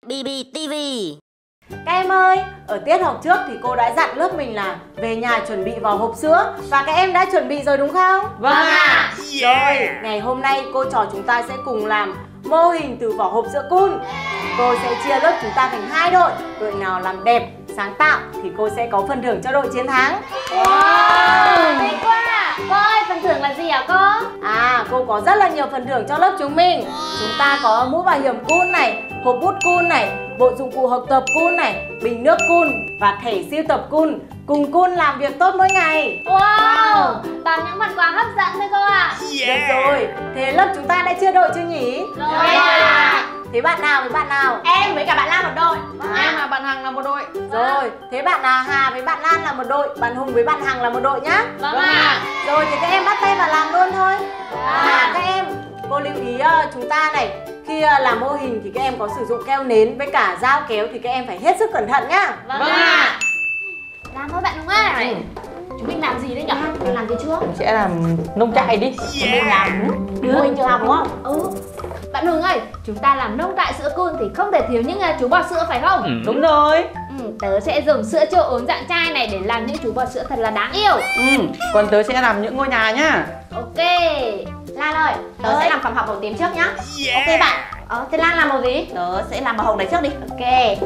BBTV. Các em ơi, ở tiết học trước thì cô đã dặn lớp mình là về nhà chuẩn bị vỏ hộp sữa. Và các em đã chuẩn bị rồi đúng không? Vâng ạ. Rồi, ngày hôm nay cô trò chúng ta sẽ cùng làm mô hình từ vỏ hộp sữa Cool. Cô sẽ chia lớp chúng ta thành 2 đội. Đội nào làm đẹp, sáng tạo thì cô sẽ có phần thưởng cho đội chiến thắng. Wow, hay quá. Cô ơi, phần thưởng là gì hả cô? Cô có rất là nhiều phần thưởng cho lớp chúng mình. Chúng ta có mũ bảo hiểm Cool này, hộp bút Cool này, bộ dụng cụ học tập Cool này, bình nước Cool và thẻ sưu tập Cool. Cùng Cool làm việc tốt mỗi ngày. Wow, toàn những phần quà hấp dẫn thôi cô ạ. Được rồi, thế lớp chúng ta đã chia đội chưa nhỉ? Rồi ạ. Thế bạn nào với bạn nào? Em với cả bạn Lan một đội. Em và bạn Hằng là một đội. Rồi, thế bạn Hà với bạn Lan là một đội, bạn Hùng với bạn Hằng là một đội nhá. Vâng ạ. Rồi thì các em bắt tay vào làm luôn thôi. Các em, cô lưu ý chúng ta này, khi làm mô hình thì các em có sử dụng keo nến với cả dao kéo thì các em phải hết sức cẩn thận nhá. Vâng ạ. Làm thôi bạn Hùng ơi. Chúng mình làm gì đấy nhỉ? Mình làm gì trước? Mình sẽ làm nông trại đi. Mình làm mô hình trường học đúng không? Bạn Hùng ơi, chúng ta làm nông trại sữa Cool thì không thể thiếu những chú bò sữa phải không? Đúng rồi. Tớ sẽ dùng sữa trâu uống dạng chai này để làm những chú bò sữa thật là đáng yêu. Còn tớ sẽ làm những ngôi nhà nhá. Ok. Lan ơi, tớ sẽ làm phòng học màu tím trước nhá. Ok bạn. Thế Lan làm màu gì? Tớ sẽ làm màu hồng này trước đi. Ok.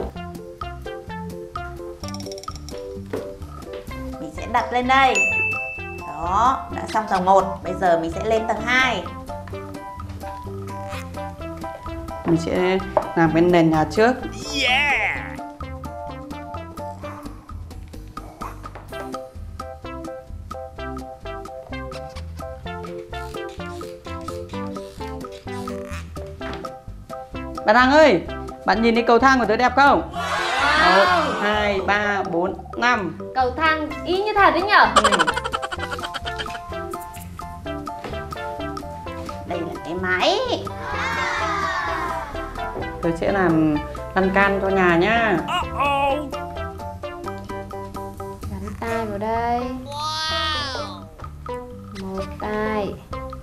Mình sẽ đặt lên đây. Đó, đã xong tầng 1. Bây giờ mình sẽ lên tầng 2. Mình sẽ làm cái nền nhà trước. Bạn Hằng ơi, bạn nhìn thấy cầu thang của tớ đẹp không? 1, 2, 3, 4, 5. Cầu thang y như thật đấy nhở? Đây là cái máy. Tớ sẽ làm lan can cho nhà nhá. Gắn tai vào đây. Một tai.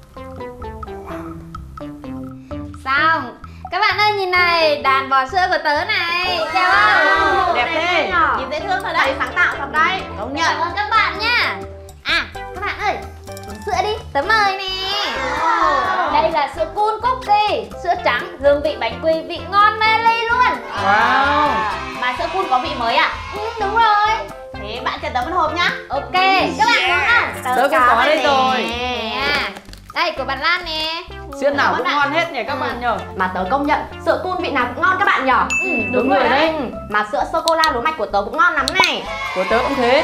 Xong. Các bạn ơi nhìn này, đàn bò sữa của tớ này. Chào không? Đẹp thế. Nhìn dễ thương thật đấy, sáng tạo thật đấy. Công nhận. Cảm ơn các bạn nhá. Các bạn ơi, uống sữa đi, tớ mời nè. Đây là sữa Cool Cookie, sữa trắng, hương vị bánh quy, vị ngon mê ly luôn. Wow. Mà sữa Cool có vị mới à? Đúng rồi. Thế bạn cho tớ một hộp nhá. Ok, các bạn muốn ăn? Tớ cũng có đây rồi. Nè. Đây của bạn Lan nè. Sữa nào cũng ngon hết nhỉ các bạn nhỉ? Mà tớ công nhận sữa Cool vị nào cũng ngon các bạn nhỉ? Đúng rồi đấy. Mà sữa sô cô la lúa mạch của tớ cũng ngon lắm này. Của tớ cũng thế.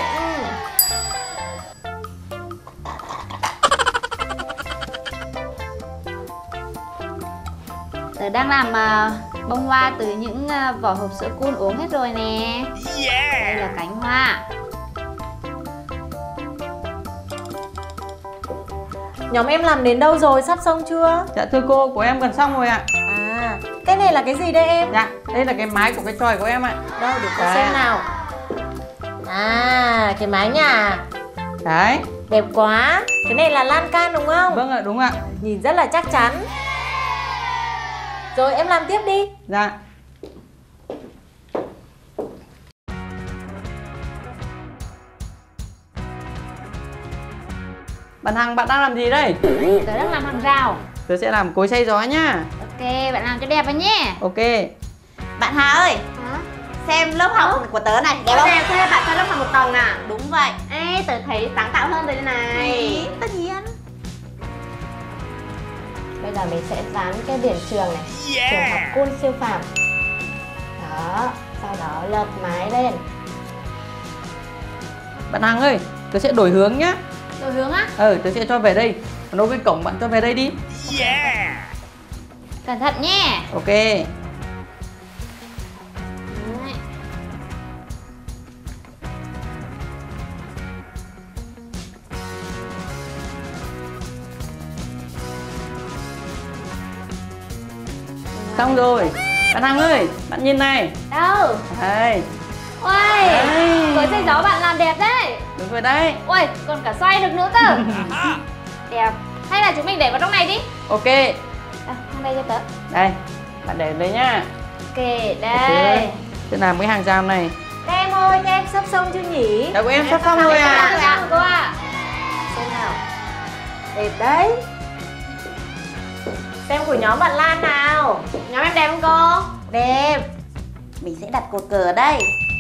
Tớ đang làm bông hoa từ những vỏ hộp sữa Cool uống hết rồi nè. Đây là cánh hoa. Nhóm em làm đến đâu rồi, sắp xong chưa? Dạ thưa cô, của em gần xong rồi ạ. Cái này là cái gì đây em? Dạ, đây là cái mái của cái chòi của em ạ. Đâu để cô xem nào. Cái mái nhà. Đấy. Đẹp quá. Cái này là lan can đúng không? Vâng ạ, đúng ạ. Nhìn rất là chắc chắn. Rồi em làm tiếp đi. Dạ. Bạn Hằng, bạn đang làm gì đây? Tớ đang làm hàng rào. Tớ sẽ làm cối xay gió nhá. Ok, bạn làm cho đẹp vào nhé. Ok. Bạn Hà ơi, xem lớp học của tớ này, đẹp không? Đẹp thế, bạn cho lớp học một tầng à? Đúng vậy. Ê, tớ thấy sáng tạo hơn rồi đây này. Tất nhiên. Bây giờ mình sẽ dán cái biển trường này. Trường học Cool siêu phàm. Đó, sau đó lợp mái lên. Bạn Hằng ơi, tớ sẽ đổi hướng nhá. Đổi hướng á? Tớ sẽ cho về đây. Còn đâu cái cổng bạn cho về đây đi. Cẩn thận nhé. Ok. Đấy. Xong rồi. Bạn Hằng ơi, bạn nhìn này. Đâu? Đây. Ôi, Đấy. cối xay gió bạn làm đẹp đấy. Đúng rồi đấy. Ôi, còn cả xoay được nữa cơ. Đẹp. Hay là chúng mình để vào trong này đi. Ok. Mang đây cho tớ. Đây, bạn để đây nhá. Ok, đây. Thế làm cái hàng rào này. Các em ơi, các em sắp xong chưa nhỉ? Dạ của em sắp xong rồi à. Dạ cô ạ. Xem nào. Đẹp đấy. Xem của nhóm bạn Lan nào. Nhóm em đẹp không cô? Đẹp. Mình sẽ đặt cột cờ ở đây.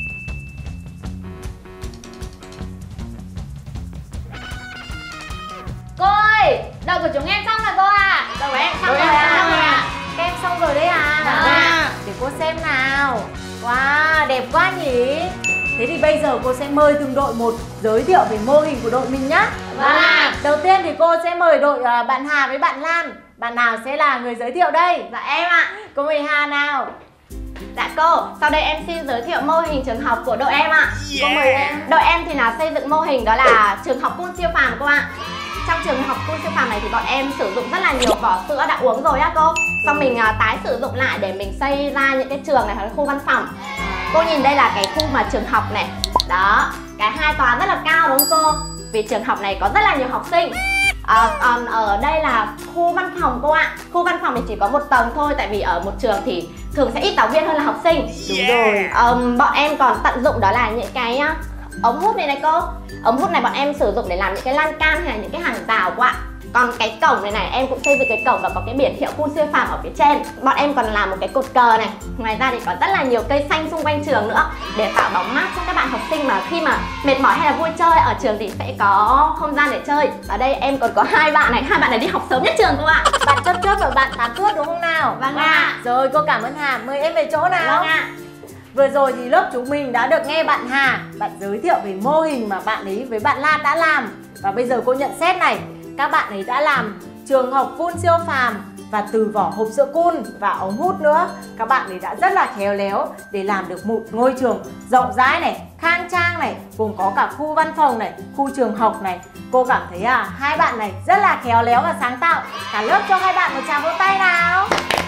Cô ơi, đội của chúng em xong rồi cô ạ. Đội của em xong rồi ạ. Các em xong rồi đấy à? Dạ. Để cô xem nào. Wow, đẹp quá nhỉ. Thế thì bây giờ cô sẽ mời từng đội một giới thiệu về mô hình của đội mình nhá. Vâng ạ. Đầu tiên thì cô sẽ mời đội bạn Hà với bạn Lan. Bạn nào sẽ là người giới thiệu đây? Dạ em ạ. Cô mời Hà nào. Dạ cô, sau đây em xin giới thiệu mô hình trường học của đội em ạ. Cô mời em. Đội em thì là xây dựng mô hình đó là trường học Cun Siêu Phàm cô ạ. Trong trường học Cun Siêu Phàm này thì bọn em sử dụng rất là nhiều vỏ sữa đã uống rồi á cô. Xong mình tái sử dụng lại để mình xây ra những cái trường này hoặc là khu văn phòng. Cô nhìn đây là cái khu mà trường học này. Đó, cái 2 tòa rất là cao đúng không cô? Vì trường học này có rất là nhiều học sinh. Còn ở đây là khu văn phòng cô ạ. Khu văn phòng thì chỉ có 1 tầng thôi. Tại vì ở một trường thì thường sẽ ít giáo viên hơn là học sinh. Đúng rồi. Bọn em còn tận dụng đó là những cái ống hút này cô. Ống hút này bọn em sử dụng để làm những cái lan can hay là những cái hàng rào cô ạ. Còn cái cổng này này em cũng xây dựng cái cổng và có cái biển hiệu Cun Siêu Phàm ở phía trên. Bọn em còn làm một cái cột cờ này. Ngoài ra thì có rất là nhiều cây xanh xung quanh trường nữa để tạo bóng mát cho các bạn học sinh mà khi mà mệt mỏi hay là vui chơi ở trường thì sẽ có không gian để chơi. Ở đây em còn có 2 bạn này đi học sớm nhất trường cô ạ. Bạn Chớp Chớp và bạn Tá Cướp đúng không nào? Vâng ạ. Rồi cô cảm ơn Hà. Mời em về chỗ nào. Vâng ạ. Vừa rồi thì lớp chúng mình đã được nghe bạn Hà, bạn giới thiệu về mô hình mà bạn ấy với bạn Lan đã làm. Và bây giờ cô nhận xét này, các bạn ấy đã làm trường học Cun Siêu Phàm và từ vỏ hộp sữa Cun và ống hút nữa. Các bạn ấy đã rất là khéo léo để làm được một ngôi trường rộng rãi này, khang trang này, gồm có cả khu văn phòng này, khu trường học này. Cô cảm thấy hai bạn này rất là khéo léo và sáng tạo. Cả lớp cho hai bạn một tràng vỗ tay nào.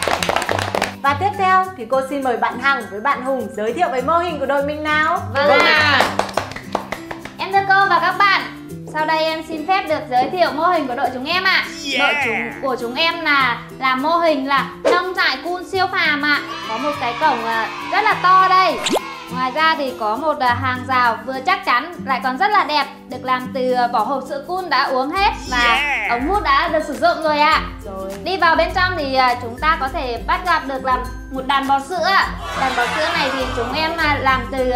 Và tiếp theo thì cô xin mời bạn Hằng với bạn Hùng giới thiệu về mô hình của đội mình nào. Vâng ạ. Em thưa cô và các bạn, sau đây em xin phép được giới thiệu mô hình của đội chúng em ạ. Đội của chúng em là mô hình là nông trại Cun Siêu Phàm ạ. Có một cái cổng rất là to đây. Ngoài ra thì có một hàng rào vừa chắc chắn lại còn rất là đẹp, được làm từ vỏ hộp sữa Cun đã uống hết và ống hút đã được sử dụng rồi ạ. Đi vào bên trong thì chúng ta có thể bắt gặp được là một đàn bò sữa. Đàn bò sữa này thì chúng em làm từ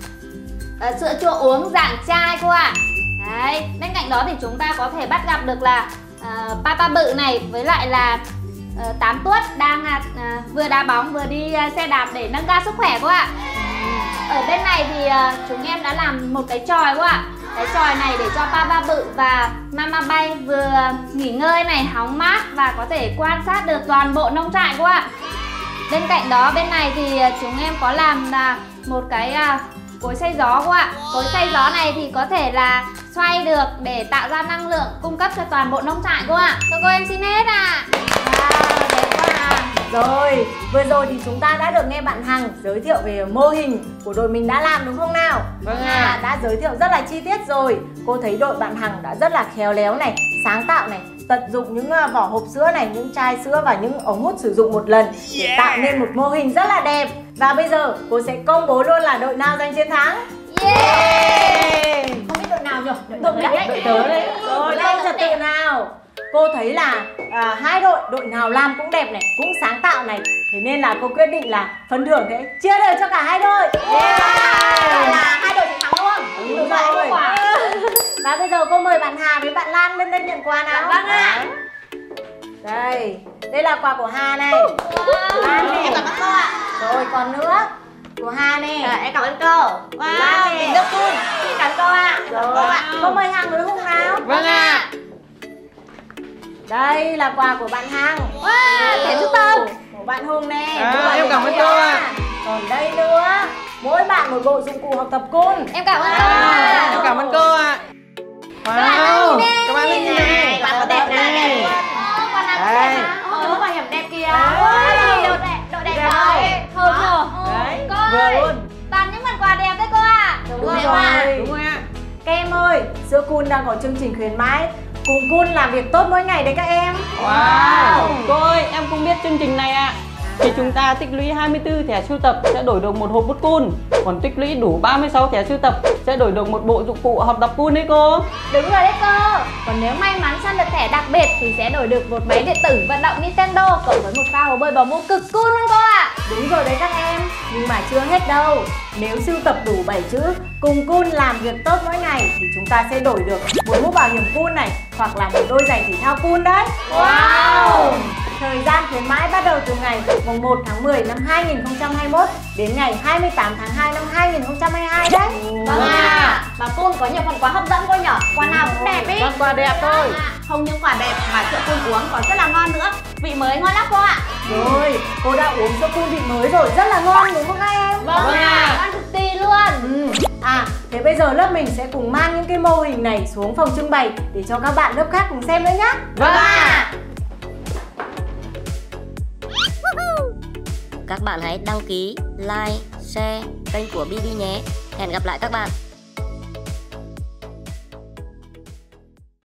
sữa chua uống dạng chai cô ạ. Đấy, bên cạnh đó thì chúng ta có thể bắt gặp được là Papa Bự này với lại là Tám Tuốt đang vừa đá bóng vừa đi xe đạp để nâng cao sức khỏe cô ạ. Ở bên này thì chúng em đã làm một cái chòi cô ạ. Cái chòi này để cho Papa Bự và Mama Bay vừa nghỉ ngơi này, hóng mát và có thể quan sát được toàn bộ nông trại cô ạ. Bên cạnh đó bên này thì chúng em có làm một cái cối xay gió cô ạ. Cối xay gió này thì có thể là xoay được để tạo ra năng lượng cung cấp cho toàn bộ nông trại cô ạ. Cô em xin hết ạ. Đẹp quá à. Rồi, vừa rồi thì chúng ta đã được nghe bạn Hằng giới thiệu về mô hình của đội mình đã làm đúng không nào? Vâng ạ. Đã giới thiệu rất là chi tiết rồi. Cô thấy đội bạn Hằng đã rất là khéo léo này, sáng tạo này, tận dụng những vỏ hộp sữa này, những chai sữa và những ống hút sử dụng một lần để tạo nên một mô hình rất là đẹp. Và bây giờ cô sẽ công bố luôn là đội nào giành chiến thắng. Không biết đội nào nhỉ? Đội mình đấy, đội tớ đấy. Rồi, lên trật tự nào. Cô thấy là hai đội nào làm cũng đẹp này, cũng sáng tạo này. Thế nên là cô quyết định là phần thưởng sẽ chia đều cho cả hai đội. Là hai đội chiến thắng luôn. Đúng rồi. Và bây giờ cô mời bạn Hà với bạn Lan lên đây nhận quà nào. Vâng ạ. Đây, đây là quà của Hà này. Lan này. Em cảm ơn cô ạ. Rồi còn nữa của Hà này. Em cảm ơn cô. Lan này. Nước Cun. Cảm ơn cô ạ. Rồi, cô mời Hằng với Hùng nào. Vâng ạ. Đây là quà của bạn Hằng. Thẻ chúc tân của bạn Hùng nè. Em cảm ơn cô ạ. Còn đây nữa, mỗi bạn một bộ dụng cụ học tập Cun. Em cảm ơn cô. Em cảm ơn cô ạ. Wow, các bạn nhìn này. Bạn có đẹp này. Con nào cũng Đây. đẹp hả? Ôi, bảo hiểm đẹp kìa. Độ đẹp Đẹp rồi. rồi. Thôi rồi. Đấy, Cô vừa ơi, luôn. toàn những phần quà đẹp đấy cô ạ. Đúng Đúng rồi ạ. Các em ơi, sữa Cun đang có chương trình khuyến mãi. Cùng Cun làm việc tốt mỗi ngày đấy các em. Wow. Cô ơi, em cũng biết chương trình này ạ. Khi chúng ta tích lũy 24 thẻ sưu tập sẽ đổi được một hộp bút cun. Còn tích lũy đủ 36 thẻ sưu tập sẽ đổi được một bộ dụng cụ học tập cun đấy cô. Đúng rồi đấy cô. Còn nếu may mắn săn được thẻ đặc biệt thì sẽ đổi được một máy điện tử vận động Nintendo cộng với một pha hồ bơi bảo mô cực cool luôn cô ạ. Đúng rồi đấy các em. Nhưng mà chưa hết đâu. Nếu sưu tập đủ 7 chữ cùng cool làm việc tốt mỗi ngày thì chúng ta sẽ đổi được một mũ bảo hiểm cool này, hoặc là một đôi giày thể thao cool đấy. Wow. Thời gian khuyến mãi bắt đầu từ ngày mùng 1 tháng 10 năm 2021 đến ngày 28 tháng 2 năm 2022 đấy. Vâng ạ. Và cool có nhiều phần quà hấp dẫn cô nhở. Quà nào cũng đẹp ý. Vâng, quà đẹp thôi. Không những quà đẹp mà sữa cool uống còn rất là ngon nữa. Vị mới ngon lắm cô ạ. Rồi, cô đã uống sữa cool vị mới rồi, rất là ngon đúng không các em? Vâng ạ, ngon cực kỳ luôn. Thế bây giờ lớp mình sẽ cùng mang những cái mô hình này xuống phòng trưng bày để cho các bạn lớp khác cùng xem nữa nhé. Vâng ạ. Các bạn hãy đăng ký, like, share kênh của BB nhé. Hẹn gặp lại các bạn.